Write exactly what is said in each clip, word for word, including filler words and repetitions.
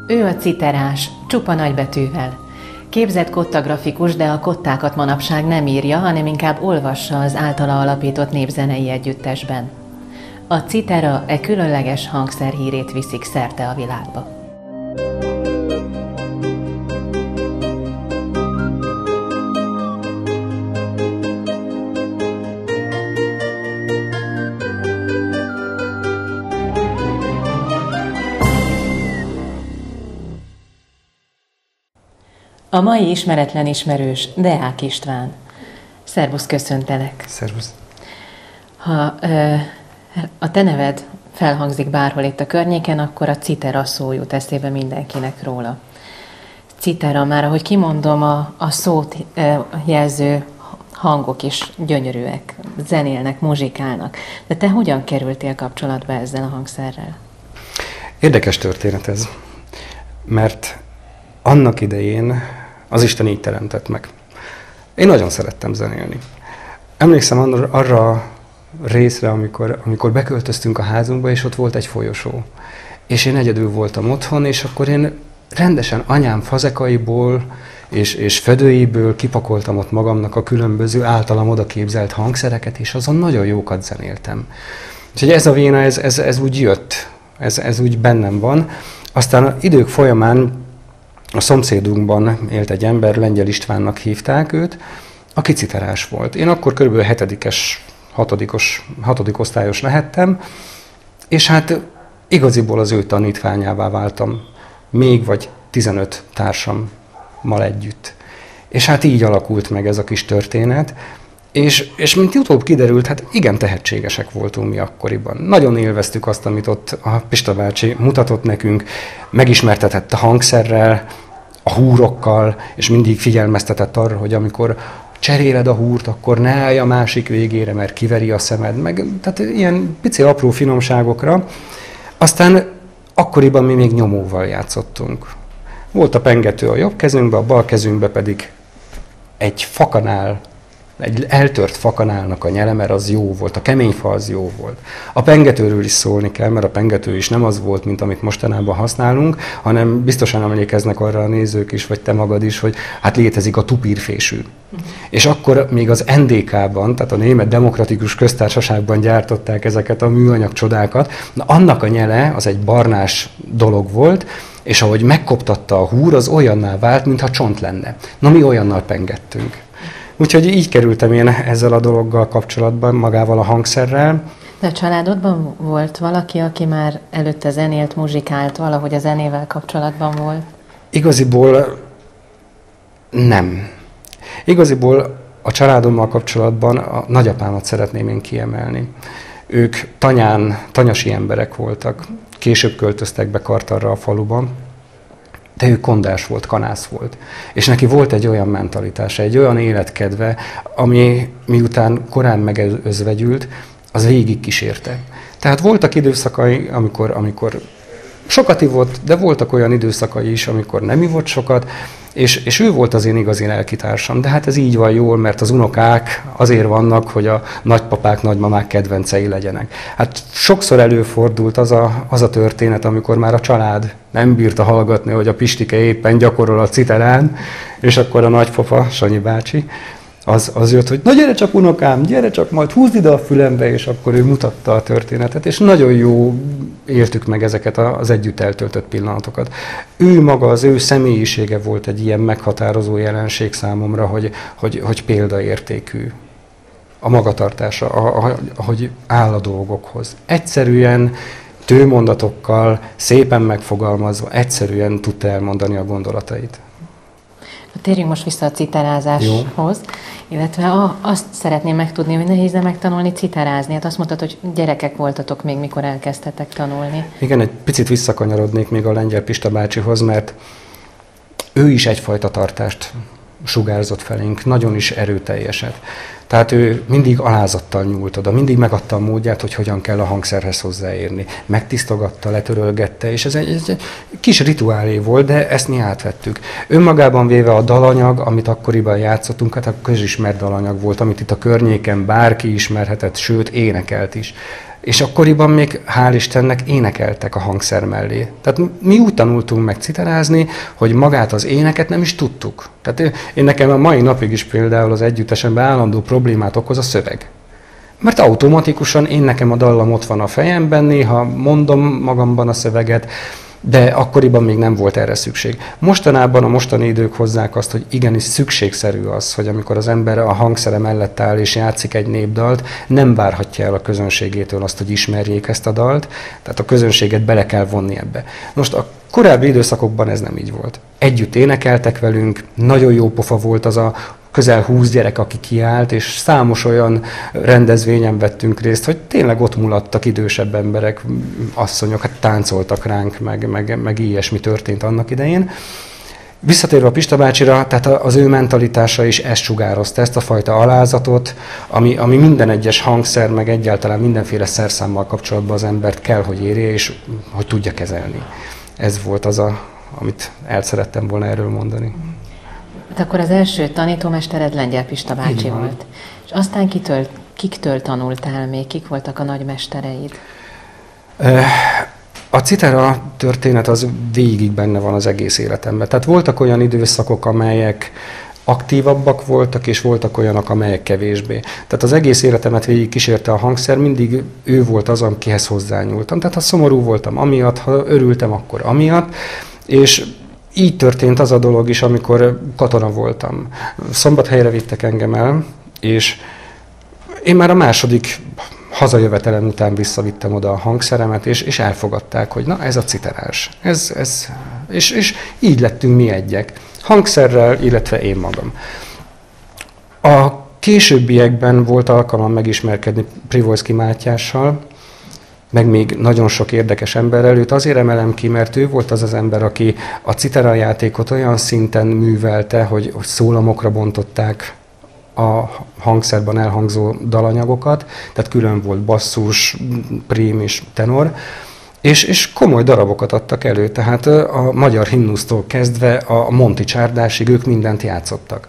Ő a citerás, csupa nagybetűvel. Képzett kottagrafikus, de a kottákat manapság nem írja, hanem inkább olvassa az általa alapított népzenei együttesben. A citera e különleges hangszer hírét viszik szerte a világba. A mai ismeretlen ismerős Deák István. Szervusz, köszöntelek. Szervusz. Ha ö, a te neved felhangzik bárhol itt a környéken, akkor a citera szó jut eszébe mindenkinek róla. Citera, már ahogy kimondom, a, a szót ö, jelző hangok is gyönyörűek, zenélnek, muzsikálnak. De te hogyan kerültél kapcsolatba ezzel a hangszerrel? Érdekes történet ez, mert annak idején az Isten így teremtett meg. Én nagyon szerettem zenélni. Emlékszem arra a részre, amikor, amikor beköltöztünk a házunkba, és ott volt egy folyosó. És én egyedül voltam otthon, és akkor én rendesen anyám fazekaiból és, és fedőiből kipakoltam ott magamnak a különböző általam oda képzelt hangszereket, és azon nagyon jókat zenéltem. Úgyhogy ez a véna, ez, ez, ez úgy jött, ez, ez úgy bennem van. Aztán az idők folyamán a szomszédunkban élt egy ember, Lengyel Istvánnak hívták őt, aki citerás volt. Én akkor körülbelül hetedikes, hatodikos, hatodik osztályos lehettem, és hát igaziból az ő tanítványává váltam, még vagy tizenöt társammal együtt. És hát így alakult meg ez a kis történet, és, és mint utóbb kiderült, hát igen tehetségesek voltunk mi akkoriban. Nagyon élveztük azt, amit ott a Pista bácsi mutatott nekünk, megismertetett a hangszerrel, a húrokkal, és mindig figyelmeztetett arra, hogy amikor cseréled a húrt, akkor ne állj a másik végére, mert kiveri a szemed, meg tehát ilyen pici apró finomságokra. Aztán akkoriban mi még nyomóval játszottunk. Volt a pengető a jobb kezünkbe, a bal kezünkbe pedig egy fakanál, egy eltört fakanálnak a nyele, mert az jó volt, a kemény fa az jó volt. A pengetőről is szólni kell, mert a pengető is nem az volt, mint amit mostanában használunk, hanem biztosan emlékeznek arra a nézők is, vagy te magad is, hogy hát létezik a tupírfésű. Uh-huh. És akkor még az en dé ká-ban, tehát a Német Demokratikus Köztársaságban gyártották ezeket a műanyag csodákat. Na, annak a nyele az egy barnás dolog volt, és ahogy megkoptatta a húr, az olyanná vált, mintha csont lenne. Na, mi olyannal pengettünk. Úgyhogy így kerültem én ezzel a dologgal kapcsolatban, magával a hangszerrel. De a családodban volt valaki, aki már előtte zenélt, muzsikált, valahogy a zenével kapcsolatban volt? Igaziból nem. Igaziból a családommal kapcsolatban a nagyapámat szeretném én kiemelni. Ők tanyán, tanyasi emberek voltak. Később költöztek be Kartalra a faluban. De ő kondás volt, kanász volt. És neki volt egy olyan mentalitása, egy olyan életkedve, ami miután korán megözvegyült, az végig kísérte. Tehát voltak időszakai, amikor, amikor sokat ivott, de voltak olyan időszakai is, amikor nem ivott sokat, és, és ő volt az én igazi lelkitársam. De hát ez így van jól, mert az unokák azért vannak, hogy a nagypapák, nagymamák kedvencei legyenek. Hát sokszor előfordult az a, az a történet, amikor már a család nem bírta hallgatni, hogy a Pistike éppen gyakorol a citerán, és akkor a nagypapa, Sanyi bácsi, az, az jött, hogy na gyere csak unokám, gyere csak, majd húzd ide a fülembe, és akkor ő mutatta a történetet, és nagyon jó éltük meg ezeket az együtt eltöltött pillanatokat. Ő maga, az ő személyisége volt egy ilyen meghatározó jelenség számomra, hogy, hogy, hogy példaértékű a magatartása, ahogy áll a dolgokhoz. Egyszerűen, tőmondatokkal, szépen megfogalmazva, egyszerűen tudta elmondani a gondolatait. Térjünk most vissza a citerázáshoz, jó. Illetve a, azt szeretném megtudni, hogy nehéz-e megtanulni citerázni. Hát azt mondtad, hogy gyerekek voltatok még, mikor elkezdtetek tanulni. Igen, egy picit visszakanyarodnék még a Lengyel Pista bácsihoz, mert ő is egyfajta tartást sugárzott felénk, nagyon is erőteljeset. Tehát ő mindig alázattal nyúlt oda, mindig megadta a módját, hogy hogyan kell a hangszerhez hozzáérni. Megtisztogatta, letörölgette, és ez egy, egy kis rituálé volt, de ezt mi átvettük. Önmagában véve a dalanyag, amit akkoriban játszottunk, hát a közismert dalanyag volt, amit itt a környéken bárki ismerhetett, sőt énekelt is. És akkoriban még, hál' Istennek, énekeltek a hangszer mellé. Tehát mi úgy tanultunk meg citerázni, hogy magát az éneket nem is tudtuk. Tehát én nekem a mai napig is például az együttesemben állandó problémát okoz a szöveg. Mert automatikusan én nekem a dallam ott van a fejemben, néha mondom magamban a szöveget, de akkoriban még nem volt erre szükség. Mostanában a mostani idők hozzák azt, hogy igenis szükségszerű az, hogy amikor az ember a hangszere mellett áll és játszik egy népdalt, nem várhatja el a közönségétől azt, hogy ismerjék ezt a dalt, tehát a közönséget bele kell vonni ebbe. Most a korábbi időszakokban ez nem így volt. Együtt énekeltek velünk, nagyon jó pofa volt az a közel húsz gyerek, aki kiállt, és számos olyan rendezvényen vettünk részt, hogy tényleg ott mulattak idősebb emberek, asszonyok, hát táncoltak ránk, meg, meg, meg ilyesmi történt annak idején. Visszatérve a Pista bácsira, tehát az ő mentalitása is ezt sugározta, ezt a fajta alázatot, ami, ami minden egyes hangszer, meg egyáltalán mindenféle szerszámmal kapcsolatban az embert kell, hogy érje, és hogy tudja kezelni. Ez volt az, a, amit el szerettem volna erről mondani. Hát akkor az első tanítómestered Lengyel Pista bácsi volt. És aztán kitől, kiktől tanultál még? Kik voltak a nagymestereid? A citera történet az végig benne van az egész életemben. Tehát voltak olyan időszakok, amelyek aktívabbak voltak, és voltak olyanok, amelyek kevésbé. Tehát az egész életemet végig kísérte a hangszer, mindig ő volt az, akihez hozzányúltam. Tehát ha szomorú voltam amiatt, ha örültem, akkor amiatt, és így történt az a dolog is, amikor katona voltam. Szombathelyre vittek engem el, és én már a második hazajövetelem után visszavittem oda a hangszeremet, és, és elfogadták, hogy na ez a citerás. Ez, ez, és, és így lettünk mi egyek. Hangszerrel, illetve én magam. A későbbiekben volt alkalmam megismerkedni Privolszky Mátyással, meg még nagyon sok érdekes emberrel. Őt azért emelem ki, mert ő volt az az ember, aki a citera játékot olyan szinten művelte, hogy, hogy szólamokra bontották a hangszerben elhangzó dalanyagokat, tehát külön volt basszus, prím és tenor, és, és komoly darabokat adtak elő, tehát a magyar himnusztól kezdve a Monti csárdásig ők mindent játszottak.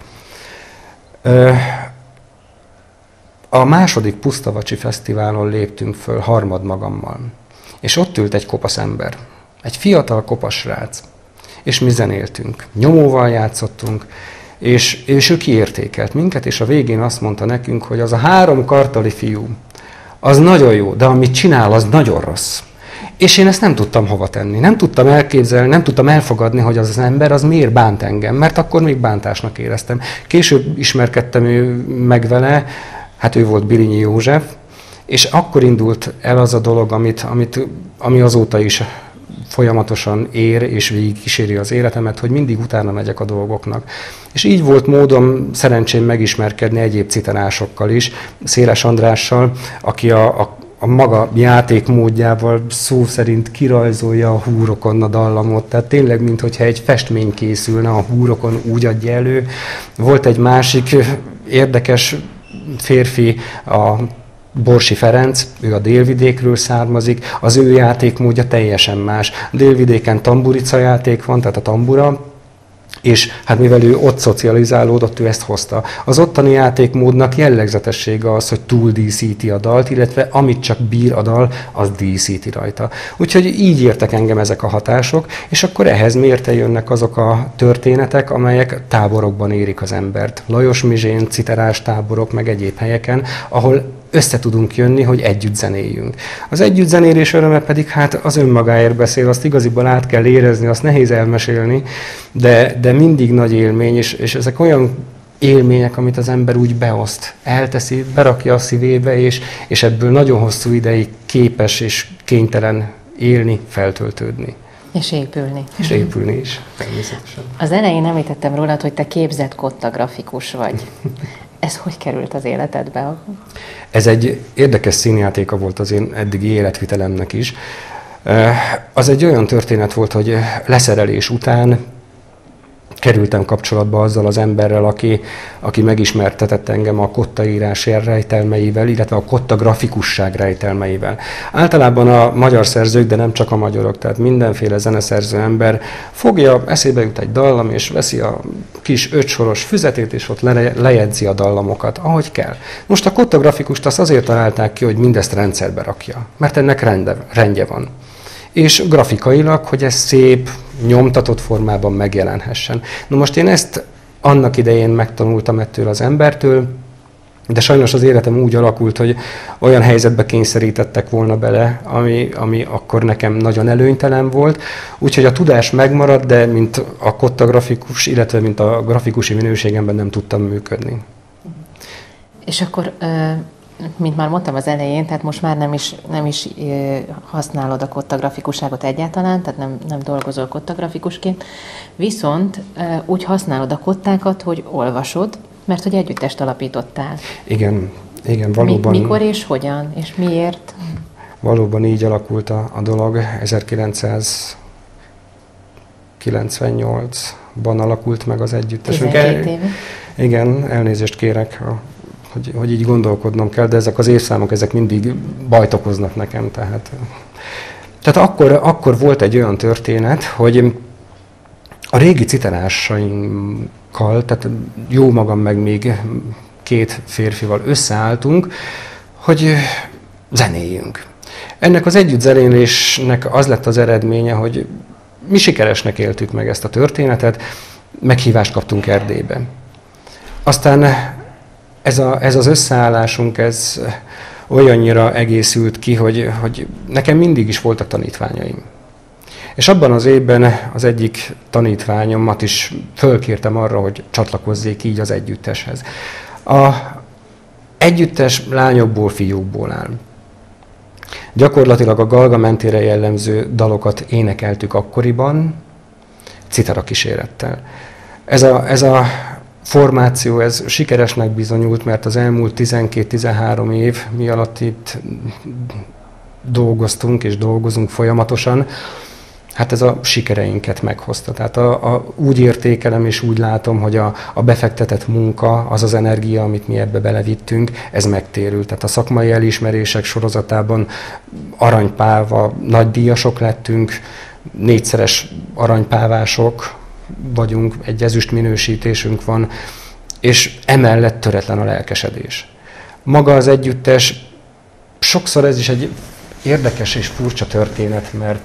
A második Pusztavacsi Fesztiválon léptünk föl harmadmagammal, és ott ült egy kopasz ember, egy fiatal kopasz srác, és mi zenéltünk, nyomóval játszottunk, és, és ő kiértékelt minket, és a végén azt mondta nekünk, hogy az a három kartali fiú, az nagyon jó, de amit csinál, az nagyon rossz. És én ezt nem tudtam hova tenni, nem tudtam elképzelni, nem tudtam elfogadni, hogy az az ember az miért bánt engem, mert akkor még bántásnak éreztem. Később ismerkedtem ő meg vele, hát ő volt Bilinyi József, és akkor indult el az a dolog, amit, amit, ami azóta is folyamatosan ér, és végig kíséri az életemet, hogy mindig utána megyek a dolgoknak. És így volt módom, szerencsém megismerkedni egyéb citerásokkal is, Széles Andrással, aki a, a, a maga játékmódjával szó szerint kirajzolja a húrokon a dallamot, tehát tényleg, minthogyha egy festmény készülne, a húrokon úgy adja elő. Volt egy másik érdekes férfi, a Borsi Ferenc, ő a Délvidékről származik, az ő játékmódja teljesen más. A Délvidéken tamburica játék van, tehát a tambura, és hát mivel ő ott szocializálódott, ő ezt hozta. Az ottani játékmódnak jellegzetessége az, hogy túldíszíti a dalt, illetve amit csak bír a dal, az díszíti rajta. Úgyhogy így értek engem ezek a hatások, és akkor ehhez mérte jönnek azok a történetek, amelyek táborokban érik az embert. Lajos Mizsén, citerás táborok, meg egyéb helyeken, ahol össze tudunk jönni, hogy együtt zenéljünk. Az együtt zenélés öröme pedig hát az önmagáért beszél, azt igaziból át kell érezni, azt nehéz elmesélni, de, de mindig nagy élmény, és, és ezek olyan élmények, amit az ember úgy beoszt, elteszi, berakja a szívébe, és, és ebből nagyon hosszú ideig képes és kénytelen élni, feltöltődni. És épülni. És épülni is, természetesen. Az elején említettem rólad, hogy te képzett kottagrafikus vagy. Ez hogy került az életedbe? Ez egy érdekes színjátéka volt az én eddigi életvitelemnek is. Az egy olyan történet volt, hogy leszerelés után kerültem kapcsolatba azzal az emberrel, aki, aki megismertetett engem a kottaírás rejtelmeivel, illetve a kotta grafikusság rejtelmeivel. Általában a magyar szerzők, de nem csak a magyarok, tehát mindenféle zeneszerző ember fogja, eszébe jut egy dallam, és veszi a kis ötsoros füzetét, és ott le, lejegyzi a dallamokat, ahogy kell. Most a kotta grafikust azt azért találták ki, hogy mindezt rendszerbe rakja, mert ennek rende, rendje van. És grafikailag, hogy ez szép, nyomtatott formában megjelenhessen. Na most én ezt annak idején megtanultam ettől az embertől, de sajnos az életem úgy alakult, hogy olyan helyzetbe kényszerítettek volna bele, ami, ami akkor nekem nagyon előnytelen volt. Úgyhogy a tudás megmaradt, de mint a kotta grafikus, illetve mint a grafikusi minőségemben nem tudtam működni. És akkor... Uh... mint már mondtam az elején, tehát most már nem is, nem is használod a kottagrafikuságot egyáltalán, tehát nem, nem dolgozol kottagrafikusként, viszont úgy használod a kottákat, hogy olvasod, mert hogy együttest alapítottál. Igen, igen, valóban. Mi, mikor és hogyan, és miért? Valóban így alakult a, a dolog. ezerkilencszázkilencvennyolcban alakult meg az együttesünk. tizenkét éve. Igen, elnézést kérek, Hogy, hogy így gondolkodnom kell, de ezek az évszámok, ezek mindig bajt okoznak nekem. Tehát, tehát akkor, akkor volt egy olyan történet, hogy a régi citerásainkkal, tehát jó magam meg még két férfival összeálltunk, hogy zenéljünk. Ennek az együttzenélésnek az lett az eredménye, hogy mi sikeresnek éltük meg ezt a történetet, meghívást kaptunk Erdélybe. Aztán Ez, a, ez az összeállásunk, ez olyannyira egészült ki, hogy, hogy nekem mindig is voltak tanítványaim. És abban az évben az egyik tanítványomat is fölkértem arra, hogy csatlakozzék így az együtteshez. A együttes lányokból, fiúkból áll. Gyakorlatilag a Galga mentére jellemző dalokat énekeltük akkoriban, citera kísérettel. Ez a, ez a formáció, ez sikeresnek bizonyult, mert az elmúlt tizenkét-tizenhárom év mi alatt itt dolgoztunk és dolgozunk folyamatosan, hát ez a sikereinket meghozta. Tehát a, a, úgy értékelem és úgy látom, hogy a, a befektetett munka, az az energia, amit mi ebbe belevittünk, ez megtérült. Tehát a szakmai elismerések sorozatában aranypálva nagydíjasok lettünk, négyszeres aranypávások vagyunk, egy ezüst minősítésünk van, és emellett töretlen a lelkesedés. Maga az együttes, sokszor ez is egy érdekes és furcsa történet, mert,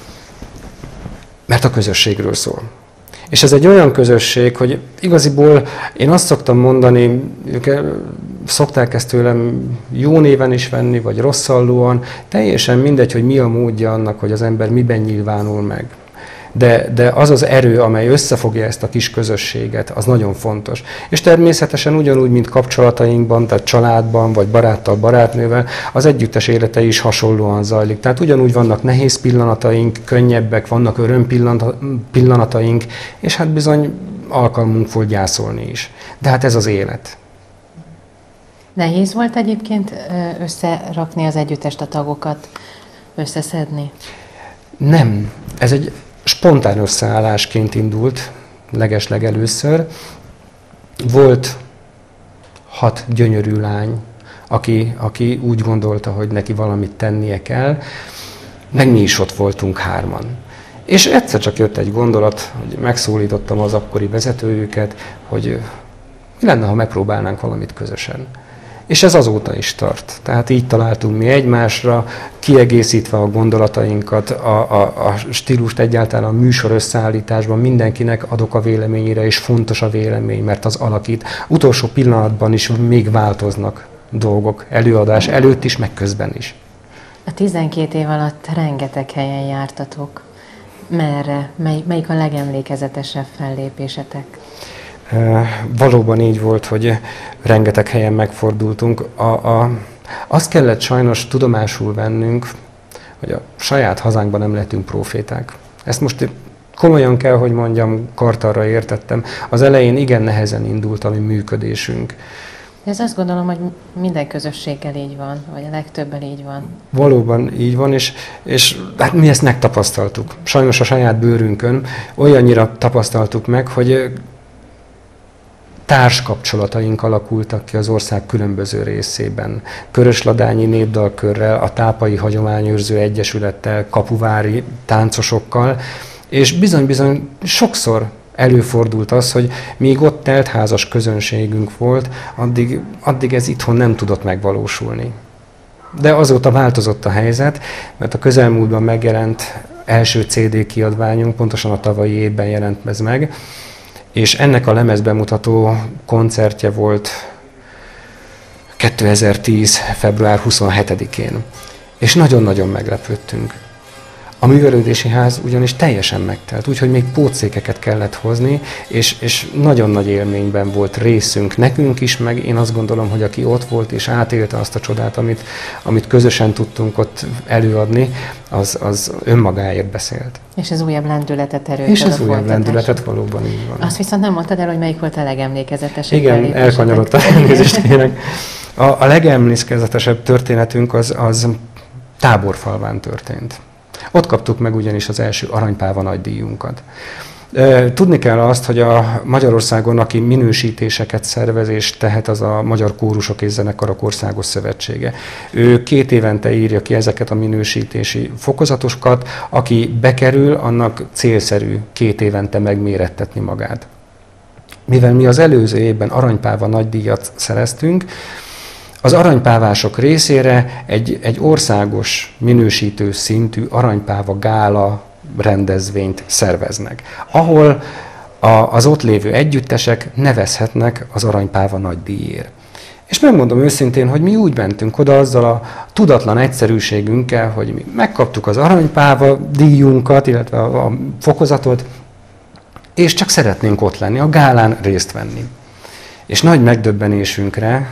mert a közösségről szól. És ez egy olyan közösség, hogy igaziból én azt szoktam mondani, ők szokták ezt tőlem jó néven is venni, vagy rosszallóan, teljesen mindegy, hogy mi a módja annak, hogy az ember miben nyilvánul meg. De, de az az erő, amely összefogja ezt a kis közösséget, az nagyon fontos. És természetesen ugyanúgy, mint kapcsolatainkban, tehát családban, vagy baráttal, barátnővel, az együttes élete is hasonlóan zajlik. Tehát ugyanúgy vannak nehéz pillanataink, könnyebbek, vannak öröm pillanataink, és hát bizony alkalmunk volt gyászolni is. De hát ez az élet. Nehéz volt egyébként összerakni az együttest, a tagokat, összeszedni? Nem. Ez egy spontán összeállásként indult legesleg először. Volt hat gyönyörű lány, aki, aki úgy gondolta, hogy neki valamit tennie kell, meg mi is ott voltunk hárman. És egyszer csak jött egy gondolat, hogy megszólítottam az akkori vezetőjüket, hogy mi lenne, ha megpróbálnánk valamit közösen. És ez azóta is tart. Tehát így találtunk mi egymásra, kiegészítve a gondolatainkat, a, a, a stílust egyáltalán a műsor összeállításban mindenkinek adok a véleményére, és fontos a vélemény, mert az alakít. Utolsó pillanatban is még változnak dolgok, előadás előtt is, meg közben is. A tizenkét év alatt rengeteg helyen jártatok. Merre? Mely, melyik a legemlékezetesebb fellépésetek? Valóban így volt, hogy rengeteg helyen megfordultunk. A, a, azt kellett sajnos tudomásul vennünk, hogy a saját hazánkban nem lehetünk proféták. Ezt most komolyan kell, hogy mondjam, kartarra értettem. Az elején igen nehezen indult a mi működésünk. Ez azt gondolom, hogy minden közösséggel így van, vagy a legtöbben így van. Valóban így van, és, és hát mi ezt megtapasztaltuk. Sajnos a saját bőrünkön olyannyira tapasztaltuk meg, hogy társkapcsolataink alakultak ki az ország különböző részében. Körösladányi népdalkörrel, a Tápai Hagyományőrző Egyesülettel, kapuvári táncosokkal, és bizony-bizony sokszor előfordult az, hogy míg ott teltházas közönségünk volt, addig, addig ez itthon nem tudott megvalósulni. De azóta változott a helyzet, mert a közelmúltban megjelent első cé dé kiadványunk, pontosan a tavalyi évben jelent ez meg, és ennek a lemezbemutató koncertje volt kétezer-tíz. február huszonhetedikén. És nagyon-nagyon meglepődtünk. A művelődési ház ugyanis teljesen megtelt, úgyhogy még pótszékeket kellett hozni, és, és nagyon nagy élményben volt részünk nekünk is, meg én azt gondolom, hogy aki ott volt és átélte azt a csodát, amit, amit közösen tudtunk ott előadni, az, az önmagáért beszélt. És ez újabb lendületet erőt. És ez újabb lendületet, valóban így van. Azt viszont nem mondtad el, hogy melyik volt a legemlékezetesebb. Igen, elkanyarodtam, elnézést kérek. A, a legemlékezetesebb történetünk az, az Táborfalván történt. Ott kaptuk meg ugyanis az első Aranypáva nagydíjunkat. Tudni kell azt, hogy a Magyarországon, aki minősítéseket szervez és tehet, az a Magyar Kórusok és Zenekarok Országos Szövetsége. Ő két évente írja ki ezeket a minősítési fokozatokat, aki bekerül, annak célszerű két évente megmérettetni magát. Mivel mi az előző évben Aranypáva nagydíjat szereztünk, az aranypávások részére egy, egy országos minősítő szintű aranypáva gála rendezvényt szerveznek, ahol a, az ott lévő együttesek nevezhetnek az aranypáva nagydíjért. És megmondom őszintén, hogy mi úgy mentünk oda azzal a tudatlan egyszerűségünkkel, hogy mi megkaptuk az aranypáva díjunkat, illetve a, a fokozatot, és csak szeretnénk ott lenni, a gálán részt venni. És nagy megdöbbenésünkre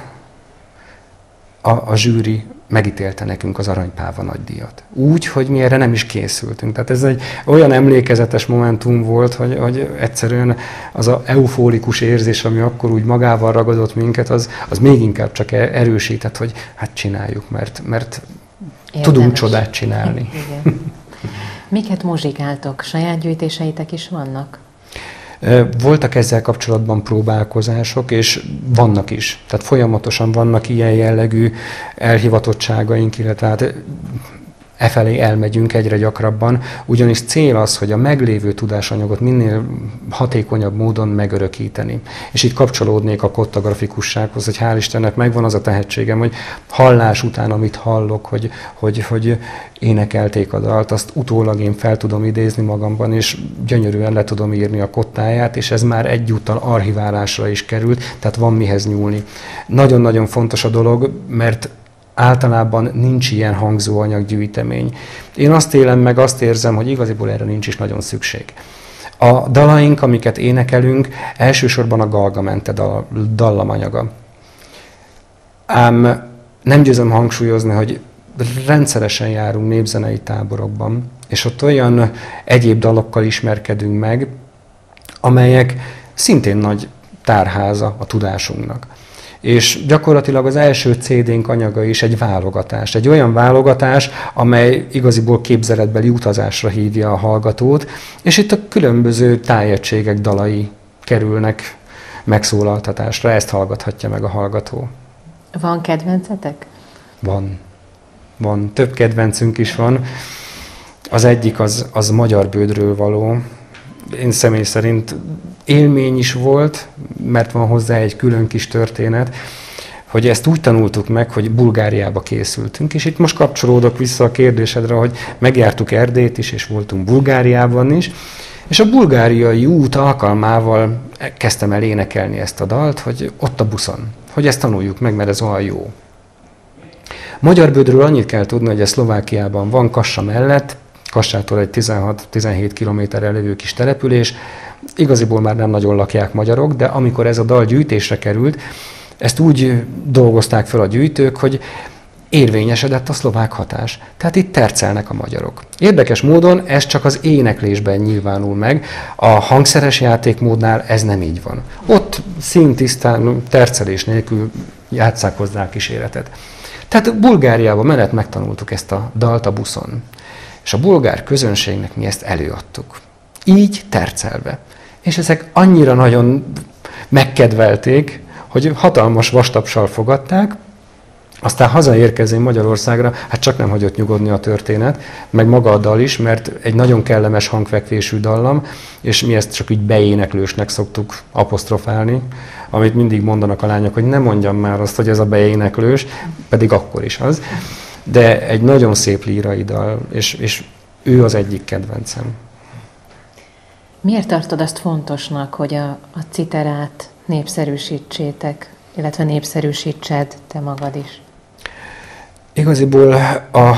A, a zsűri megítélte nekünk az Aranypáva nagydíjat. Úgy, hogy mi erre nem is készültünk. Tehát ez egy olyan emlékezetes momentum volt, hogy, hogy egyszerűen az a eufórikus érzés, ami akkor úgy magával ragadott minket, az, az még inkább csak erősített, hogy hát csináljuk, mert, mert tudunk csodát csinálni. Igen. Miket muzsikáltok? Saját gyűjtéseitek is vannak? Voltak ezzel kapcsolatban próbálkozások, és vannak is. Tehát folyamatosan vannak ilyen jellegű elhivatottságaink, illetve hát e felé elmegyünk egyre gyakrabban, ugyanis cél az, hogy a meglévő tudásanyagot minél hatékonyabb módon megörökíteni. És itt kapcsolódnék a kotta grafikussághoz, hogy hál' Istennek megvan az a tehetségem, hogy hallás után, amit hallok, hogy, hogy, hogy énekelték a dalt, azt utólag én fel tudom idézni magamban, és gyönyörűen le tudom írni a kottáját, és ez már egyúttal archiválásra is került, tehát van mihez nyúlni. Nagyon-nagyon fontos a dolog, mert általában nincs ilyen hangzóanyaggyűjtemény. Én azt élem meg, azt érzem, hogy igaziból erre nincs is nagyon szükség. A dalaink, amiket énekelünk, elsősorban a Galgamente dal, dallamanyaga. Ám nem győzöm hangsúlyozni, hogy rendszeresen járunk népzenei táborokban, és ott olyan egyéb dalokkal ismerkedünk meg, amelyek szintén nagy tárháza a tudásunknak. És gyakorlatilag az első cé dénk anyaga is egy válogatás. Egy olyan válogatás, amely igaziból képzeletbeli utazásra hívja a hallgatót, és itt a különböző tájegységek dalai kerülnek megszólaltatásra. Ezt hallgathatja meg a hallgató. Van kedvencetek? Van. Van. Több kedvencünk is van. Az egyik az, az Magyar Bődről való. Én személy szerint élmény is volt, mert van hozzá egy külön kis történet, hogy ezt úgy tanultuk meg, hogy Bulgáriába készültünk, és itt most kapcsolódok vissza a kérdésedre, hogy megjártuk Erdélyt is, és voltunk Bulgáriában is, és a bulgáriai út alkalmával kezdtem el énekelni ezt a dalt, hogy ott a buszon, hogy ezt tanuljuk meg, mert ez olyan jó. Magyar Bődről annyit kell tudni, hogy ez Szlovákiában van, Kassa mellett, Kassától egy tizenhat-tizenhét kilométerre lévő kis település. Igaziból már nem nagyon lakják magyarok, de amikor ez a dal gyűjtésre került, ezt úgy dolgozták fel a gyűjtők, hogy érvényesedett a szlovák hatás. Tehát itt tercelnek a magyarok. Érdekes módon ez csak az éneklésben nyilvánul meg, a hangszeres játékmódnál ez nem így van. Ott szintisztán, tercelés nélkül játsszák hozzá a kíséretet. Tehát Bulgáriában menet megtanultuk ezt a dalt a buszon. És a bolgár közönségnek mi ezt előadtuk. Így tercelve. És ezek annyira nagyon megkedvelték, hogy hatalmas vastapsal fogadták, aztán hazaérkezén Magyarországra, hát csak nem hagyott nyugodni a történet, meg maga a dal is, mert egy nagyon kellemes hangfekvésű dallam, és mi ezt csak így beéneklősnek szoktuk apostrofálni, amit mindig mondanak a lányok, hogy ne mondjam már azt, hogy ez a beéneklős, pedig akkor is az. De egy nagyon szép lírai dal, és, és ő az egyik kedvencem. Miért tartod azt fontosnak, hogy a, a citerát népszerűsítsétek, illetve népszerűsítsed te magad is? Igaziból a,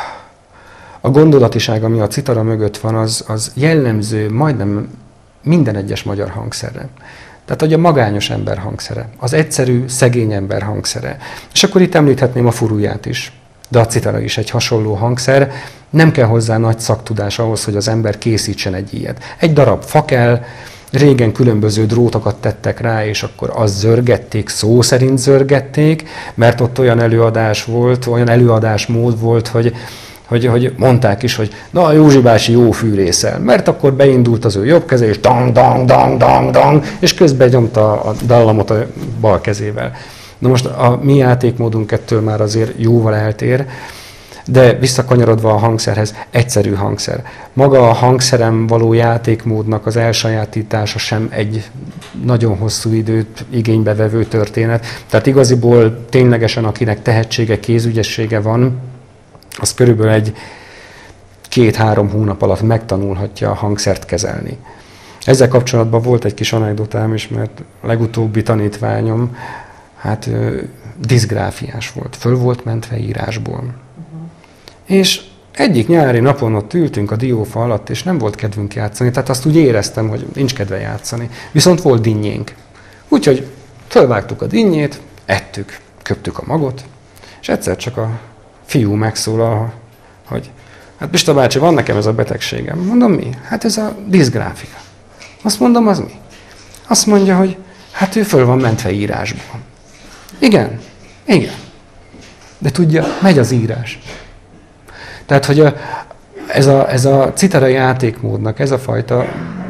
a gondolatiság, ami a citara mögött van, az, az jellemző majdnem minden egyes magyar hangszerre. Tehát, hogy a magányos ember hangszere, az egyszerű, szegény ember hangszere. És akkor itt említhetném a furuját is. De a citara is egy hasonló hangszer, nem kell hozzá nagy szaktudás ahhoz, hogy az ember készítsen egy ilyet. Egy darab fa kell, régen különböző drótokat tettek rá, és akkor azt zörgették, szó szerint zörgették, mert ott olyan előadás volt, olyan előadásmód volt, hogy, hogy, hogy mondták is, hogy na, a Józsi bácsi jó fűrészel, mert akkor beindult az ő jobb keze, és dang, dang, dang, dang, dang, és közben nyomta a dallamot a bal kezével. Na most a mi játékmódunk ettől már azért jóval eltér, de visszakanyarodva a hangszerhez, egyszerű hangszer. Maga a hangszerem való játékmódnak az elsajátítása sem egy nagyon hosszú időt igénybe vevő történet. Tehát igaziból ténylegesen, akinek tehetsége, kézügyessége van, az körülbelül egy két-három hónap alatt megtanulhatja a hangszert kezelni. Ezzel kapcsolatban volt egy kis anekdotám is, mert a legutóbbi tanítványom, hát diszgráfiás volt, föl volt mentve írásból. Uh-huh. És egyik nyári napon ott ültünk a diófa alatt, és nem volt kedvünk játszani, tehát azt úgy éreztem, hogy nincs kedve játszani. Viszont volt dinnyénk. Úgyhogy fölvágtuk a dinnyét, ettük, köptük a magot, és egyszer csak a fiú megszólal, hogy hát Pista bácsi, van nekem ez a betegségem. Mondom, mi? Hát ez a diszgráfia. Azt mondom, az mi? Azt mondja, hogy hát ő föl van mentve írásból. Igen, igen. De tudja, megy az írás. Tehát, hogy a, ez, a, ez a citara játékmódnak, ez a fajta,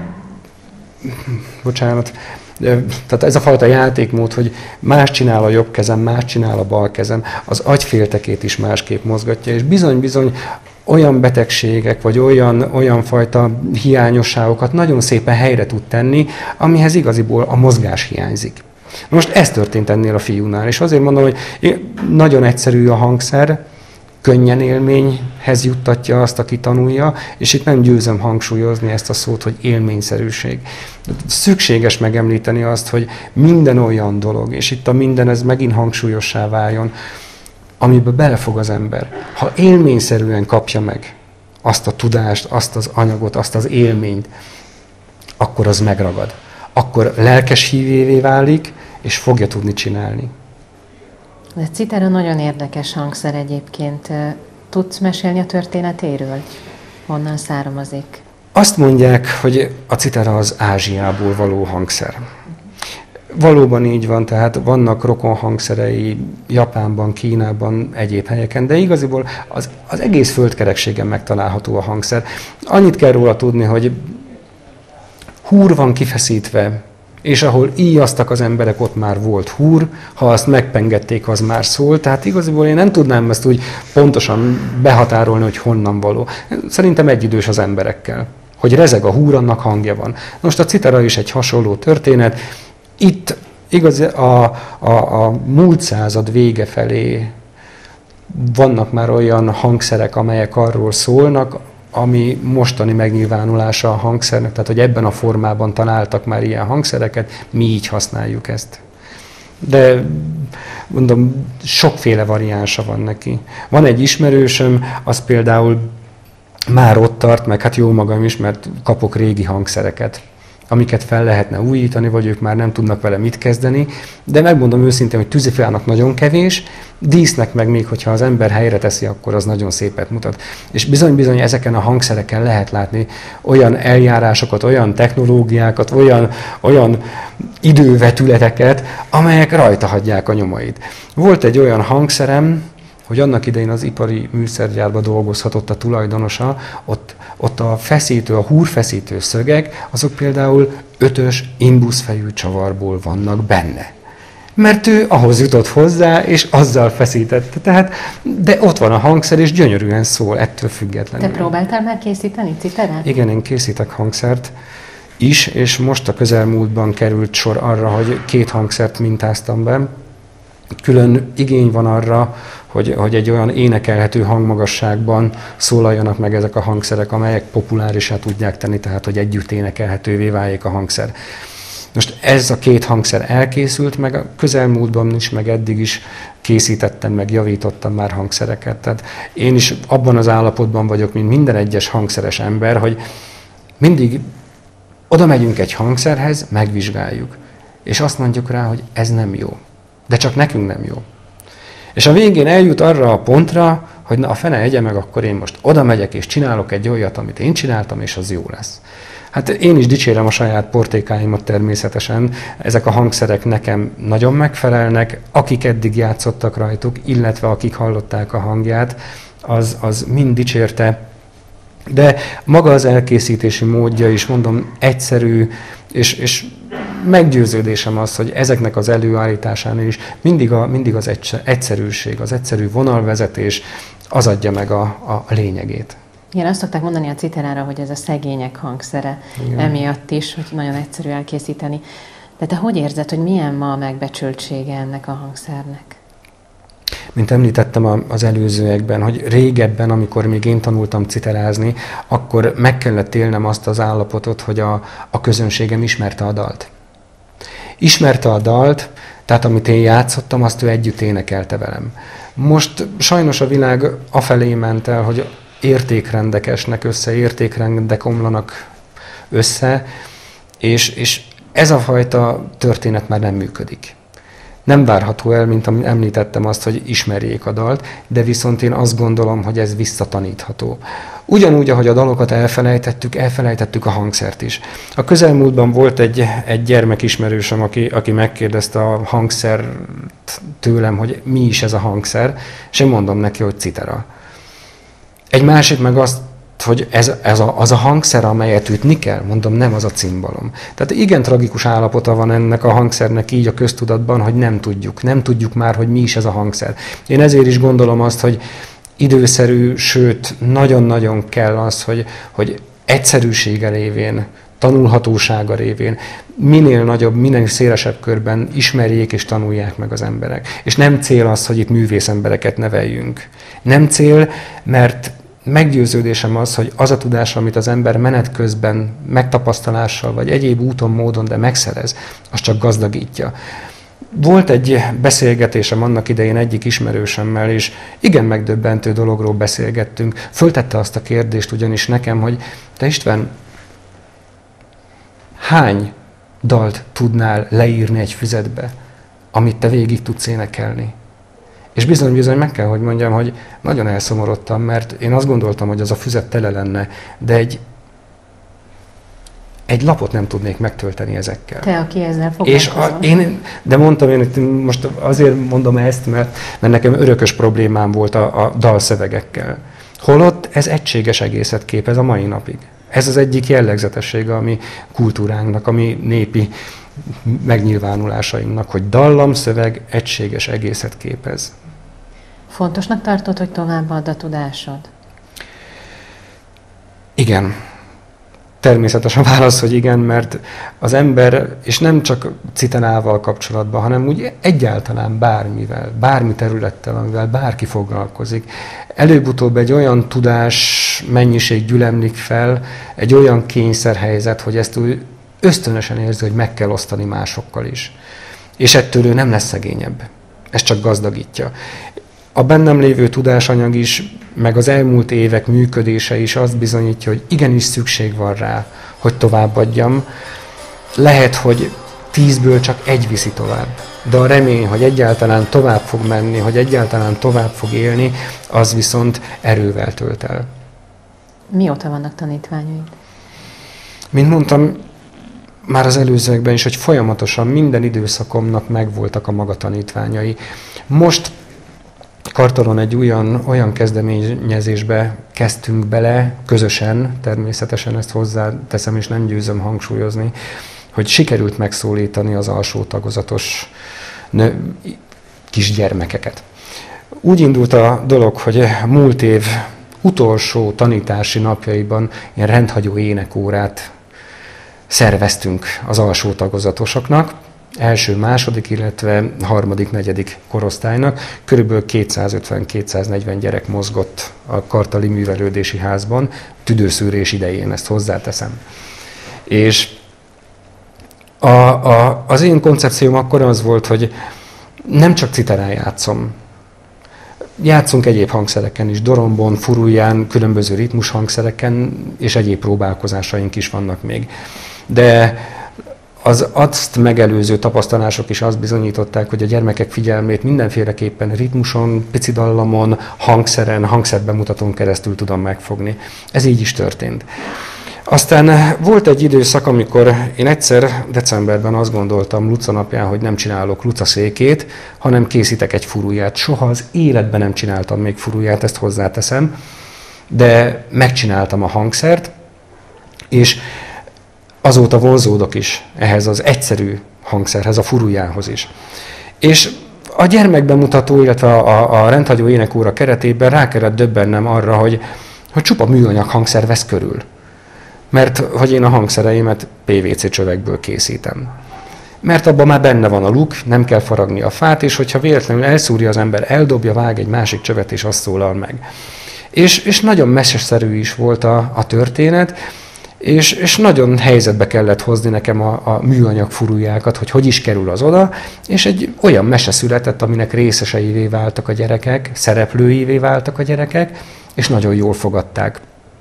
bocsánat, tehát ez a fajta játékmód, hogy más csinál a jobb kezem, más csinál a bal kezem, az agyféltekét is másképp mozgatja, és bizony-bizony olyan betegségek, vagy olyan, olyan fajta hiányosságokat nagyon szépen helyre tud tenni, amihez igaziból a mozgás hiányzik. Most ez történt ennél a fiúnál, és azért mondom, hogy nagyon egyszerű a hangszer, könnyen élményhez juttatja azt, aki tanulja, és itt nem győzöm hangsúlyozni ezt a szót, hogy élményszerűség. Szükséges megemlíteni azt, hogy minden olyan dolog, és itt a minden ez megint hangsúlyossá váljon, amiben belefog az ember. Ha élményszerűen kapja meg azt a tudást, azt az anyagot, azt az élményt, akkor az megragad. Akkor lelkes hívévé válik, és fogja tudni csinálni. De citera nagyon érdekes hangszer egyébként. Tudsz mesélni a történetéről? Honnan származik? Azt mondják, hogy a citera az Ázsiából való hangszer. Valóban így van, tehát vannak rokon hangszerei Japánban, Kínában, egyéb helyeken, de igaziból az, az egész földkerekségen megtalálható a hangszer. Annyit kell róla tudni, hogy húr van kifeszítve, és ahol íjaztak az emberek, ott már volt húr, ha azt megpengették, az már szól. Tehát igaziból én nem tudnám ezt úgy pontosan behatárolni, hogy honnan való. Szerintem egyidős az emberekkel. Hogy rezeg a húr, annak hangja van. Most a citara is egy hasonló történet. Itt igaz, a, a, a múlt század vége felé vannak már olyan hangszerek, amelyek arról szólnak, ami mostani megnyilvánulása a hangszernek, tehát hogy ebben a formában találtak már ilyen hangszereket, mi így használjuk ezt. De mondom, sokféle variánsa van neki. Van egy ismerősöm, az például már ott tart, meg hát jó magam is, mert kapok régi hangszereket. amiket fel lehetne újítani, vagy ők már nem tudnak vele mit kezdeni, de megmondom őszintén, hogy tűzifának nagyon kevés, dísznek meg még, hogyha az ember helyre teszi, akkor az nagyon szépet mutat. És bizony-bizony ezeken a hangszereken lehet látni olyan eljárásokat, olyan technológiákat, olyan, olyan idővetületeket, amelyek rajta hagyják a nyomait. Volt egy olyan hangszerem, hogy annak idején az ipari műszergyárban dolgozhatott a tulajdonosa, ott, ott a feszítő, a húrfeszítő szögek, azok például ötös imbuszfejű csavarból vannak benne. Mert ő ahhoz jutott hozzá, és azzal feszítette. Tehát, de ott van a hangszer, és gyönyörűen szól ettől függetlenül. Te próbáltál már készíteni citerát? Igen, én készítek hangszert is, és most a közelmúltban került sor arra, hogy két hangszert mintáztam be. Külön igény van arra, hogy, hogy egy olyan énekelhető hangmagasságban szólaljanak meg ezek a hangszerek, amelyek populárisá tudják tenni, tehát hogy együtt énekelhetővé váljék a hangszer. Most ez a két hangszer elkészült, meg a közelmúltban is, meg eddig is készítettem, meg javítottam már hangszereket. Tehát én is abban az állapotban vagyok, mint minden egyes hangszeres ember, hogy mindig oda megyünk egy hangszerhez, megvizsgáljuk, és azt mondjuk rá, hogy ez nem jó. De csak nekünk nem jó. És a végén eljut arra a pontra, hogy na a fene egye meg, akkor én most oda megyek és csinálok egy olyat, amit én csináltam, és az jó lesz. Hát én is dicsérem a saját portékáimat természetesen. Ezek a hangszerek nekem nagyon megfelelnek, akik eddig játszottak rajtuk, illetve akik hallották a hangját, az, az mind dicsérte. De maga az elkészítési módja is, mondom, egyszerű, és, és meggyőződésem az, hogy ezeknek az előállításánál is mindig, a, mindig az egyszerűség, az egyszerű vonalvezetés az adja meg a, a lényegét. Igen, azt szokták mondani a citerára, hogy ez a szegények hangszere. Igen. Emiatt is, hogy nagyon egyszerű elkészíteni. De te hogy érzed, hogy milyen ma a megbecsültsége ennek a hangszernek? Mint említettem az előzőekben, hogy régebben, amikor még én tanultam citerázni, akkor meg kellett élnem azt az állapotot, hogy a, a közönségem ismerte a dalt. Ismerte a dalt, tehát amit én játszottam, azt ő együtt énekelte velem. Most sajnos a világ afelé ment el, hogy értékrendek esnek össze, értékrendek omlanak össze, és, és ez a fajta történet már nem működik. Nem várható el, mint amit említettem azt, hogy ismerjék a dalt, de viszont én azt gondolom, hogy ez visszatanítható. Ugyanúgy, ahogy a dalokat elfelejtettük, elfelejtettük a hangszert is. A közelmúltban volt egy, egy gyermekismerősöm, aki, aki megkérdezte a hangszert tőlem, hogy mi is ez a hangszer, és én mondom neki, hogy citera. Egy másik meg azt, hogy ez, ez a, az a hangszer, amelyet ütni kell, mondom, nem az a cimbalom. Tehát igen tragikus állapota van ennek a hangszernek így a köztudatban, hogy nem tudjuk. Nem tudjuk már, hogy mi is ez a hangszer. Én ezért is gondolom azt, hogy időszerű, sőt, nagyon-nagyon kell az, hogy, hogy egyszerűsége révén, tanulhatósága révén, minél nagyobb, minél szélesebb körben ismerjék és tanulják meg az emberek. És nem cél az, hogy itt művész embereket neveljünk. Nem cél, mert meggyőződésem az, hogy az a tudás, amit az ember menet közben megtapasztalással, vagy egyéb úton, módon, de megszerez, az csak gazdagítja. Volt egy beszélgetésem annak idején egyik ismerősömmel, és igen megdöbbentő dologról beszélgettünk. Föltette azt a kérdést ugyanis nekem, hogy te István, hány dalt tudnál leírni egy füzetbe, amit te végig tudsz énekelni? És bizony-bizony meg kell, hogy mondjam, hogy nagyon elszomorodtam, mert én azt gondoltam, hogy az a füzet tele lenne, de egy, egy lapot nem tudnék megtölteni ezekkel. Te, aki ezzel foglalkozol. És a, én, de mondtam én, most azért mondom ezt, mert, mert nekem örökös problémám volt a, a dalszövegekkel. Holott ez egységes egészet képez a mai napig. Ez az egyik jellegzetessége a mi kultúránknak, a mi népi megnyilvánulásainknak, hogy dallamszöveg egységes egészet képez. Fontosnak tartod, hogy továbbadd a tudásod? Igen. Természetes a válasz, hogy igen, mert az ember, és nem csak citerával kapcsolatban, hanem úgy egyáltalán bármivel, bármi területtel, amivel bárki foglalkozik, előbb-utóbb egy olyan tudás mennyiség gyülemlik fel, egy olyan kényszerhelyzet, hogy ezt úgy ösztönösen érzi, hogy meg kell osztani másokkal is. És ettől ő nem lesz szegényebb. Ez csak gazdagítja. A bennem lévő tudásanyag is, meg az elmúlt évek működése is azt bizonyítja, hogy igenis szükség van rá, hogy továbbadjam. lehet, hogy tízből csak egy viszi tovább. De a remény, hogy egyáltalán tovább fog menni, hogy egyáltalán tovább fog élni, az viszont erővel tölt el. Mióta vannak tanítványaid? Mint mondtam már az előzőekben is, hogy folyamatosan minden időszakomnak megvoltak a maga tanítványai. Most Kartalon egy olyan, olyan kezdeményezésbe kezdtünk bele, közösen, természetesen ezt hozzáteszem és nem győzöm hangsúlyozni, hogy sikerült megszólítani az alsó tagozatos nő, kisgyermekeket. Úgy indult a dolog, hogy múlt év utolsó tanítási napjaiban ilyen rendhagyó énekórát szerveztünk az alsó tagozatosoknak, első, második, illetve harmadik, negyedik korosztálynak. Körülbelül kétszázötven-kétszáznegyven gyerek mozgott a Kartali Művelődési Házban, tüdőszűrés idején, ezt hozzáteszem. És a, a, az én koncepcióm akkor az volt, hogy nem csak citerán játszom. Játszunk egyéb hangszereken is, dorombon, furulján, különböző ritmus hangszereken, és egyéb próbálkozásaink is vannak még. De az azt megelőző tapasztalások is azt bizonyították, hogy a gyermekek figyelmét mindenféleképpen ritmuson, pici dallamon, hangszeren, hangszerbemutatón keresztül tudom megfogni. Ez így is történt. Aztán volt egy időszak, amikor én egyszer decemberben azt gondoltam Luca napján, hogy nem csinálok Luca székét, hanem készítek egy furuját. Soha az életben nem csináltam még furuját, ezt hozzáteszem, de megcsináltam a hangszert, és azóta vonzódok is ehhez az egyszerű hangszerhez, a furujához is. És a gyermekbemutató, illetve a, a rendhagyó énekóra keretében rá kellett döbbennem arra, hogy, hogy csupa műanyag hangszer vesz körül. Mert hogy én a hangszereimet pé vé cé csövekből készítem. Mert abban már benne van a luk, nem kell faragni a fát, és hogyha véletlenül elszúrja az ember, eldobja, vág egy másik csövet, és azt szólal meg. És, és nagyon meseszerű is volt a, a történet, és, és nagyon helyzetbe kellett hozni nekem a, a műanyag furujákat, hogy hogy is kerül az oda, és egy olyan mese született, aminek részeseivé váltak a gyerekek, szereplőivé váltak a gyerekek, és nagyon jól fogadták.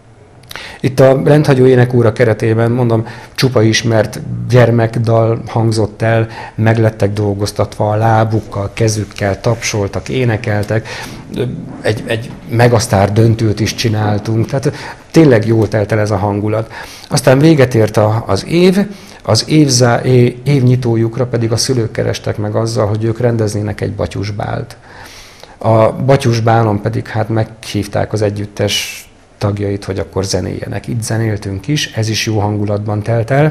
Itt a rendhagyó énekóra keretében, mondom, csupa ismert gyermekdal hangzott el, meglettek dolgoztatva a lábukkal, kezükkel, tapsoltak, énekeltek, egy, egy megasztár döntőt is csináltunk, tehát tényleg jól telt el ez a hangulat. Aztán véget ért a, az év, az évzá, év, évnyitójukra pedig a szülők kerestek meg azzal, hogy ők rendeznének egy batyusbált. A batyusbálon pedig hát meghívták az együttes tagjait, hogy akkor zenéljenek. Itt zenéltünk is, ez is jó hangulatban telt el.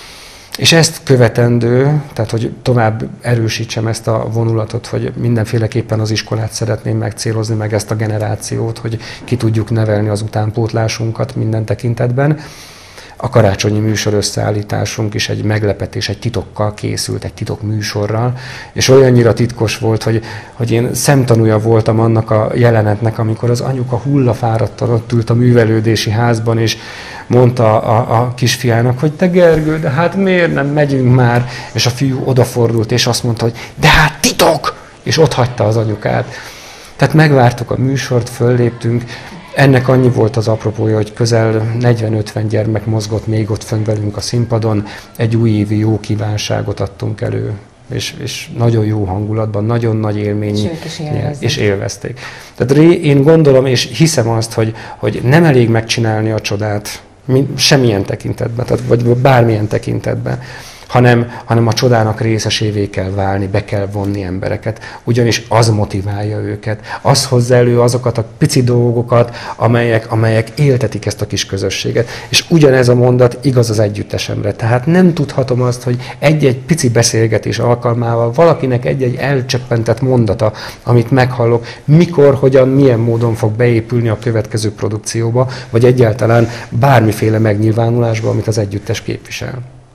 És ezt követendő, tehát hogy tovább erősítsem ezt a vonulatot, hogy mindenféleképpen az iskolát szeretném megcélozni, meg ezt a generációt, hogy ki tudjuk nevelni az utánpótlásunkat minden tekintetben. A karácsonyi műsor összeállításunk is egy meglepetés, egy titokkal készült, egy titok műsorral, és olyannyira titkos volt, hogy, hogy én szemtanúja voltam annak a jelenetnek, amikor az anyuka hullafáradtan ott ült a művelődési házban, és mondta a, a kisfiának, hogy te Gergő, de hát miért nem megyünk már? És a fiú odafordult, és azt mondta, hogy de hát titok! És ott hagyta az anyukát. Tehát megvártuk a műsort, fölléptünk. Ennek annyi volt az apropója, hogy közel negyven-ötven gyermek mozgott még ott fönn velünk a színpadon, egy újévi jó kívánságot adtunk elő, és, és nagyon jó hangulatban, nagyon nagy élmény, és, és élvezték. Tehát én gondolom, és hiszem azt, hogy, hogy nem elég megcsinálni a csodát, semmilyen tekintetben, tehát, vagy bármilyen tekintetben, hanem, hanem a csodának részesévé kell válni, be kell vonni embereket, ugyanis az motiválja őket, az hozza elő azokat a pici dolgokat, amelyek, amelyek éltetik ezt a kis közösséget. És ugyanez a mondat igaz az együttesemre. Tehát nem tudhatom azt, hogy egy-egy pici beszélgetés alkalmával valakinek egy-egy elcseppentett mondata, amit meghallok, mikor, hogyan, milyen módon fog beépülni a következő produkcióba, vagy egyáltalán bármiféle megnyilvánulásba, amit az együttes képvisel.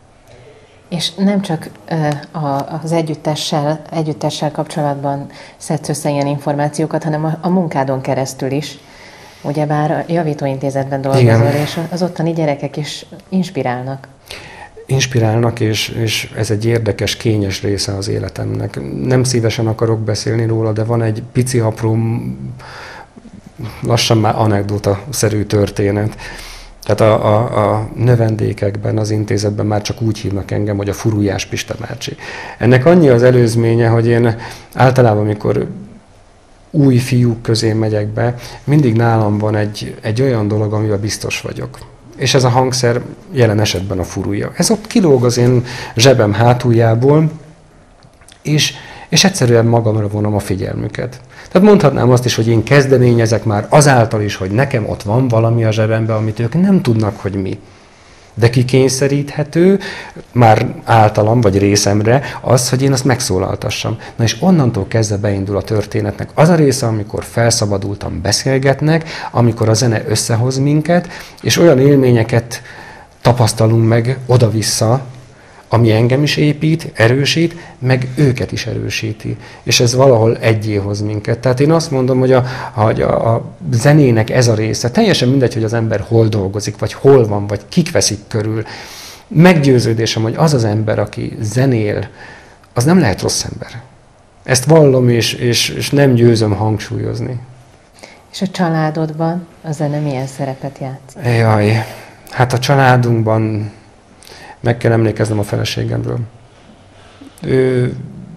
És nem csak az együttessel, együttessel kapcsolatban szedsz össze ilyen információkat, hanem a, a munkádon keresztül is. Ugyebár a javítóintézetben dolgozol, igen, és az ottani gyerekek is inspirálnak. Inspirálnak, és, és ez egy érdekes, kényes része az életemnek. Nem szívesen akarok beszélni róla, de van egy pici, apró, lassan már anekdóta-szerű történet. Tehát a, a, a növendékekben, az intézetben már csak úgy hívnak engem, hogy a Furujás Pista bácsi. Ennek annyi az előzménye, hogy én általában, amikor új fiúk közé megyek be, mindig nálam van egy, egy olyan dolog, amivel biztos vagyok. És ez a hangszer jelen esetben a furuja. Ez ott kilóg az én zsebem hátuljából, és, és egyszerűen magamra vonom a figyelmüket. Tehát mondhatnám azt is, hogy én kezdeményezek már azáltal is, hogy nekem ott van valami a zsebemben, amit ők nem tudnak, hogy mi. De kikényszeríthető már általam, vagy részemre az, hogy én azt megszólaltassam. Na és onnantól kezdve beindul a történetnek az a része, amikor felszabadultan beszélgetnek, amikor a zene összehoz minket, és olyan élményeket tapasztalunk meg oda-vissza, ami engem is épít, erősít, meg őket is erősíti. És ez valahol egyé hoz minket. Tehát én azt mondom, hogy a, hogy a, a zenének ez a része, teljesen mindegy, hogy az ember hol dolgozik, vagy hol van, vagy kik veszik körül. Meggyőződésem, hogy az az ember, aki zenél, az nem lehet rossz ember. Ezt vallom, és, és, és nem győzöm hangsúlyozni. És a családodban a zene milyen szerepet játszik? Jaj, hát a családunkban meg kell emlékeznem a feleségemről. Ő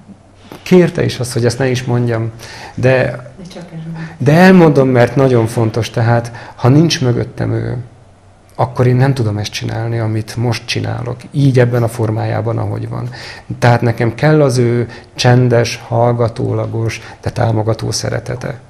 kérte is azt, hogy ezt ne is mondjam, de, de elmondom, mert nagyon fontos, tehát ha nincs mögöttem ő, akkor én nem tudom ezt csinálni, amit most csinálok, így ebben a formájában, ahogy van. Tehát nekem kell az ő csendes, hallgatólagos, de támogató szeretete.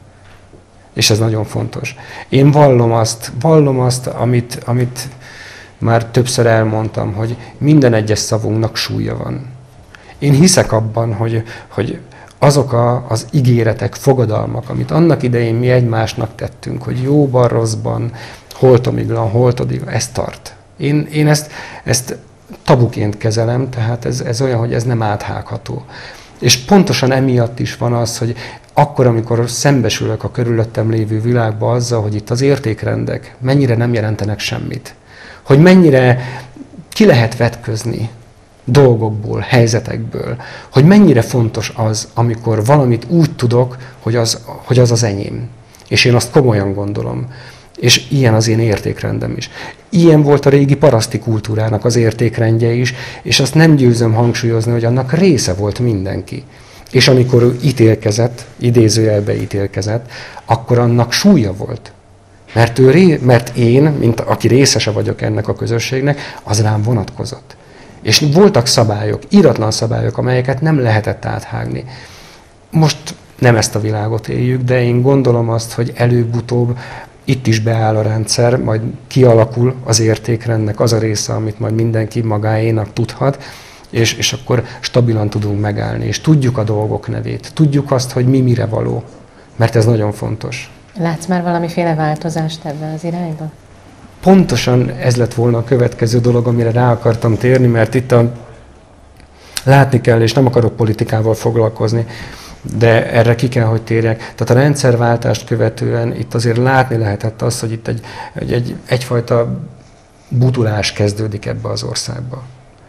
És ez nagyon fontos. Én vallom azt, vallom azt, amit, amit már többször elmondtam, hogy minden egyes szavunknak súlya van. Én hiszek abban, hogy, hogy azok a, az ígéretek, fogadalmak, amit annak idején mi egymásnak tettünk, hogy jóban, rosszban, holtomiglan, holtodiglan, ez tart. Én, én ezt, ezt tabuként kezelem, tehát ez, ez olyan, hogy ez nem áthágható. És pontosan emiatt is van az, hogy akkor, amikor szembesülök a körülöttem lévő világba azzal, hogy itt az értékrendek mennyire nem jelentenek semmit, hogy mennyire ki lehet vetközni dolgokból, helyzetekből, hogy mennyire fontos az, amikor valamit úgy tudok, hogy az hogy az, az enyém. És én azt komolyan gondolom. És ilyen az én értékrendem is. Ilyen volt a régi paraszti kultúrának az értékrendje is, és azt nem győzöm hangsúlyozni, hogy annak része volt mindenki. És amikor ő ítélkezett, idézőjelbe ítélkezett, akkor annak súlya volt. Mert, ő ré, mert én, mint aki részese vagyok ennek a közösségnek, az rám vonatkozott. És voltak szabályok, íratlan szabályok, amelyeket nem lehetett áthágni. Most nem ezt a világot éljük, de én gondolom azt, hogy előbb-utóbb itt is beáll a rendszer, majd kialakul az értékrendnek az a része, amit majd mindenki magáénak tudhat, és, és akkor stabilan tudunk megállni, és tudjuk a dolgok nevét, tudjuk azt, hogy mi mire való, mert ez nagyon fontos. Látsz már valamiféle változást ebben az irányban? Pontosan ez lett volna a következő dolog, amire rá akartam térni, mert itt a, látni kell, és nem akarok politikával foglalkozni, de erre ki kell, hogy térjek. Tehát a rendszerváltást követően itt azért látni lehetett azt, hogy itt egy, egy, egy, egyfajta butulás kezdődik ebbe az országba.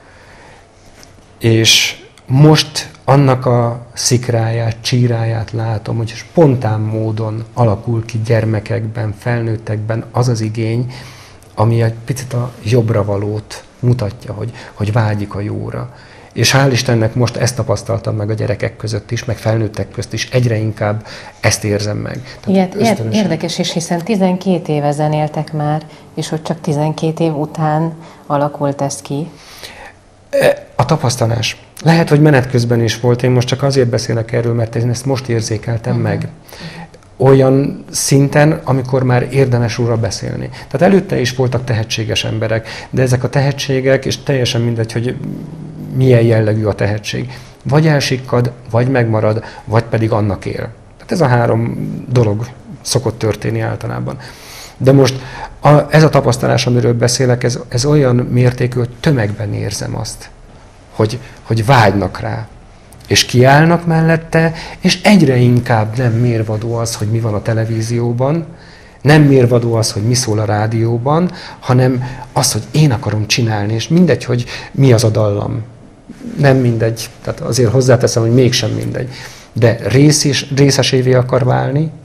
És most annak a szikráját, csíráját látom, hogy spontán módon alakul ki gyermekekben, felnőttekben az az igény, ami egy picit a jobbra valót mutatja, hogy, hogy vágyik a jóra. És hál' Istennek most ezt tapasztaltam meg a gyerekek között is, meg felnőttek közt is, egyre inkább ezt érzem meg. Ilyet, ösztönösen... Érdekes is, hiszen tizenkét éve zenéltek már, és hogy csak tizenkét év után alakult ez ki. A tapasztalás. Lehet, hogy menet közben is volt, én most csak azért beszélek erről, mert én ezt most érzékeltem uh-huh. meg. Olyan szinten, amikor már érdemes róla beszélni. Tehát előtte is voltak tehetséges emberek, de ezek a tehetségek, és teljesen mindegy, hogy milyen jellegű a tehetség. Vagy elsikkad, vagy megmarad, vagy pedig annak él. Tehát ez a három dolog szokott történni általában. De most a, ez a tapasztalás, amiről beszélek, ez, ez olyan mértékű, hogy tömegben érzem azt, hogy, hogy vágynak rá. És kiállnak mellette, és egyre inkább nem mérvadó az, hogy mi van a televízióban, nem mérvadó az, hogy mi szól a rádióban, hanem az, hogy én akarom csinálni, és mindegy, hogy mi az a dallam. Nem mindegy, tehát azért hozzáteszem, hogy mégsem mindegy. De részes, részesévé akar válni,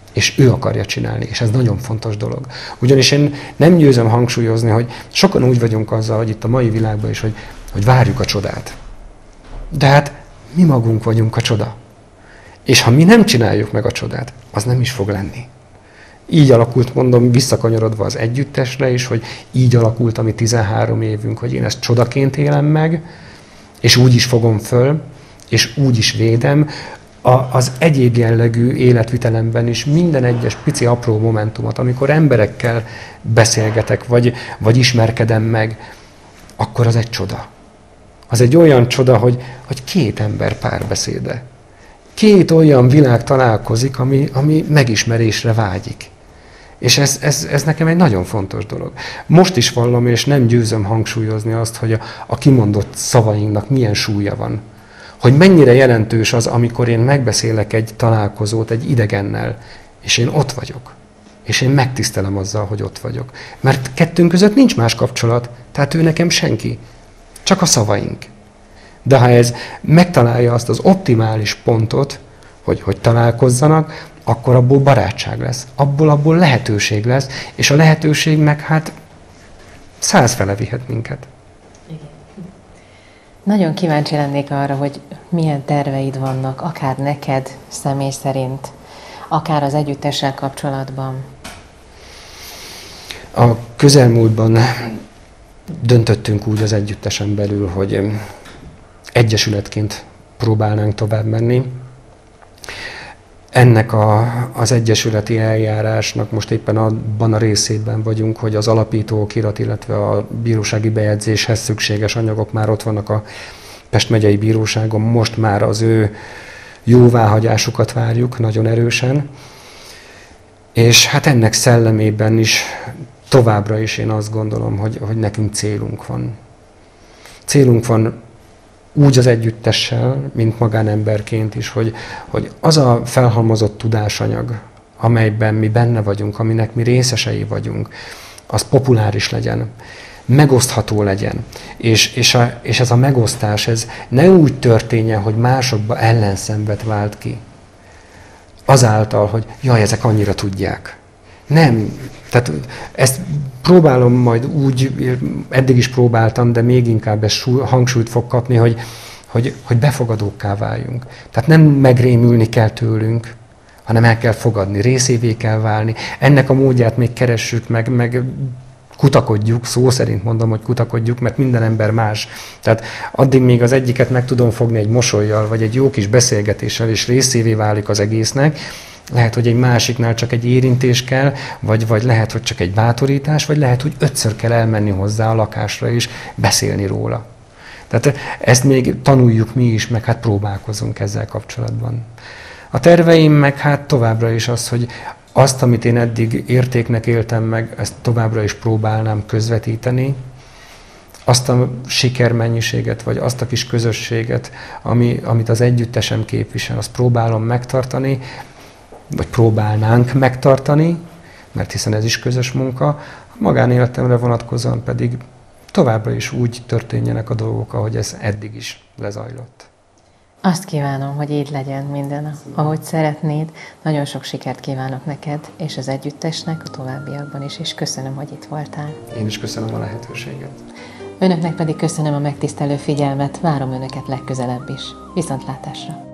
és ő akarja csinálni, és ez nagyon fontos dolog. Ugyanis én nem győzöm hangsúlyozni, hogy sokan úgy vagyunk azzal, hogy itt a mai világban is, hogy, hogy várjuk a csodát. De hát mi magunk vagyunk a csoda. És ha mi nem csináljuk meg a csodát, az nem is fog lenni. Így alakult, mondom, visszakanyarodva az együttesre is, hogy így alakult a mi tizenhárom évünk, hogy én ezt csodaként élem meg, és úgy is fogom föl, és úgy is védem. A, az egyéb jellegű életvitelemben is minden egyes pici apró momentumot, amikor emberekkel beszélgetek, vagy, vagy ismerkedem meg, akkor az egy csoda. Az egy olyan csoda, hogy, hogy két ember párbeszéde. Két olyan világ találkozik, ami, ami megismerésre vágyik. És ez, ez, ez nekem egy nagyon fontos dolog. Most is vallom, és nem győzöm hangsúlyozni azt, hogy a, a kimondott szavainknak milyen súlya van. Hogy mennyire jelentős az, amikor én megbeszélek egy találkozót egy idegennel, és én ott vagyok. És én megtisztelem azzal, hogy ott vagyok. Mert kettőnk között nincs más kapcsolat, tehát ő nekem senki. Csak a szavaink. De ha ez megtalálja azt az optimális pontot, hogy, hogy találkozzanak, akkor abból barátság lesz. Abból, abból lehetőség lesz, és a lehetőség meg hát százfele vihet minket. Igen. Nagyon kíváncsi lennék arra, hogy milyen terveid vannak, akár neked személy szerint, akár az együttessel kapcsolatban. A közelmúltban döntöttünk úgy az együttesen belül, hogy egyesületként próbálnánk tovább menni. Ennek a, az egyesületi eljárásnak most éppen abban a részében vagyunk, hogy az alapító okirat, illetve a bírósági bejegyzéshez szükséges anyagok már ott vannak a Pest megyei bíróságon, most már az ő jóváhagyásukat várjuk nagyon erősen. És hát ennek szellemében is továbbra is én azt gondolom, hogy, hogy nekünk célunk van. Célunk van úgy az együttessel, mint magánemberként is, hogy, hogy az a felhalmozott tudásanyag, amelyben mi benne vagyunk, aminek mi részesei vagyunk, az populáris legyen, megosztható legyen. És, és, a, és ez a megosztás, ez ne úgy történjen, hogy másokba ellenszenvet vált ki. Azáltal, hogy jaj, ezek annyira tudják. Nem. Tehát ezt próbálom majd úgy, eddig is próbáltam, de még inkább ez hangsúlyt fog kapni, hogy, hogy, hogy befogadókká váljunk. Tehát nem megrémülni kell tőlünk, hanem el kell fogadni, részévé kell válni. Ennek a módját még keressük, meg, meg kutakodjuk, szó szerint mondom, hogy kutakodjuk, mert minden ember más. Tehát addig még az egyiket meg tudom fogni egy mosollyal, vagy egy jó kis beszélgetéssel, és részévé válik az egésznek. Lehet, hogy egy másiknál csak egy érintés kell, vagy, vagy lehet, hogy csak egy bátorítás, vagy lehet, hogy ötször kell elmenni hozzá a lakásra és beszélni róla. Tehát ezt még tanuljuk mi is, meg hát próbálkozunk ezzel kapcsolatban. A terveim meg hát továbbra is az, hogy azt, amit én eddig értéknek éltem meg, ezt továbbra is próbálnám közvetíteni, azt a sikermennyiséget, vagy azt a kis közösséget, ami, amit az együttesem képvisel, azt próbálom megtartani, vagy próbálnánk megtartani, mert hiszen ez is közös munka, a magánéletemre vonatkozóan pedig továbbra is úgy történjenek a dolgok, ahogy ez eddig is lezajlott. Azt kívánom, hogy így legyen minden, ahogy szeretnéd. Nagyon sok sikert kívánok neked és az együttesnek a továbbiakban is, és köszönöm, hogy itt voltál. Én is köszönöm a lehetőséget. Önöknek pedig köszönöm a megtisztelő figyelmet, várom Önöket legközelebb is. Viszontlátásra!